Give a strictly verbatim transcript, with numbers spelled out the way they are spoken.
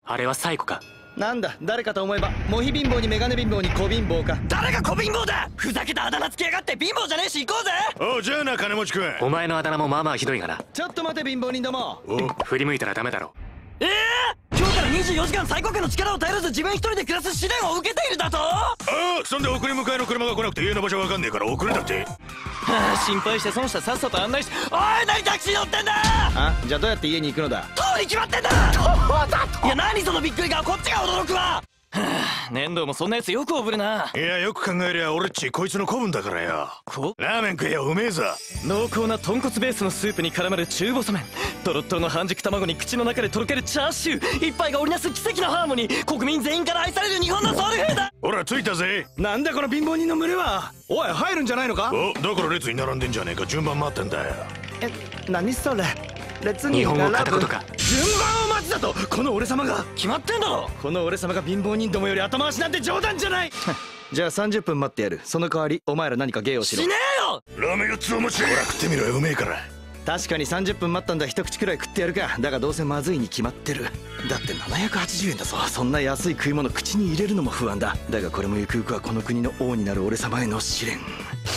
あれは最後か。 なんだ誰かと思えばモヒ貧乏にメガネ貧乏に小貧乏か。 誰が小貧乏だ。ふざけたあだ名つけやがって。貧乏じゃねえし行こうぜ。 おうじゃあな金持ちくん。 お前のあだ名もまあまあひどいがな。 ちょっと待て貧乏人ども。 お振り向いたらダメだろ。 ええー、今日からにじゅうよじかん最高家の力を頼らず自分一人で暮らす試練を受けているだと。 ああそんで送り迎えの車が来なくて家の場所わかんねえから遅れたって。 はあ、心配して損したさっさと案内して。おい何タクシー乗ってんだ。 あじゃあどうやって家に行くのだ。 通り決まってんだ。いや何そのびっくり顔。こっちが驚くわ。はあ、粘土もそんなやつよく覚えるな。 いやよく考えりゃ俺っちこいつの子分だからよ。 こラーメン食えようめえぞ。 濃厚な豚骨ベースのスープに絡まる中細麺、トロットロの半熟卵に口の中でとろけるチャーシュー、一杯が織りなす奇跡のハーモニー。国民全員から愛される日本のソウルフード。 ほら着いたぜ。 なんだこの貧乏人の群れは。おい入るんじゃないのか。 おだから列に並んでんじゃねえか。順番待ってんだよ。 え何それ。列に日本語片言か。 順番を待つだと。この俺様が。 決まってんだろ。 この俺様が貧乏人どもより後回しなんて冗談じゃない。じゃあさんじゅっぷん待ってやる。その代わりお前ら何か芸をしろ。 しねえよ。 ラーメンよっつお持ち。ほら食ってみろようめえから。 確かにさんじゅっぷん待ったんだ。一口くらい食ってやるか。だがどうせまずいに決まってる。だってななひゃくはちじゅうえんだぞ。そんな安い食い物口に入れるのも不安だ。だがこれもゆくゆくはこの国の王になる俺様への試練。